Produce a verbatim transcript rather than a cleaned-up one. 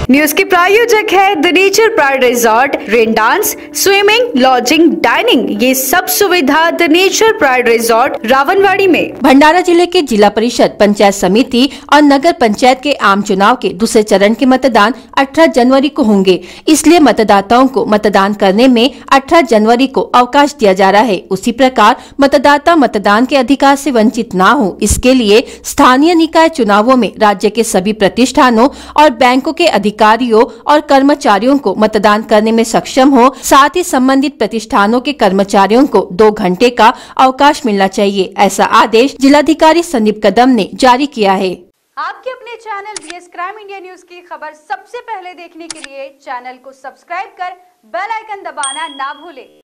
News के प्रायोजक है the Nature Pride Resort. Rain dance, swimming, lodging, dining, ये सब सुविधा the Nature Pride Resort Rawanwadi में। भंडारा जिले के जिला परिषद, पंचायत समिति और नगर पंचायत के आम चुनाव के दूसरे चरण के मतदान अठारह जनवरी को होंगे, इसलिए मतदाताओं को मतदान करने में अठारह जनवरी को अवकाश दिया जा रहा है। उसी प्रकार मतदाता मतदान के अधिकार से वंचित न हो, इसके लिए स्थानीय निकाय चुनावों में राज्य के सभी प्रतिष्ठानों और बैंकों के अधिकारियों और कर्मचारियों को मतदान करने में सक्षम हो। साथ ही संबंधित प्रतिष्ठानों के कर्मचारियों को दो घंटे का अवकाश मिलना चाहिए, ऐसा आदेश जिलाधिकारी संदीप कदम ने जारी किया है। आपके अपने channel BS crime India news की खबर सबसे पहले देखने के लिए चैनल को सब्सक्राइब कर बेल आइकन दबाना ना भूलें।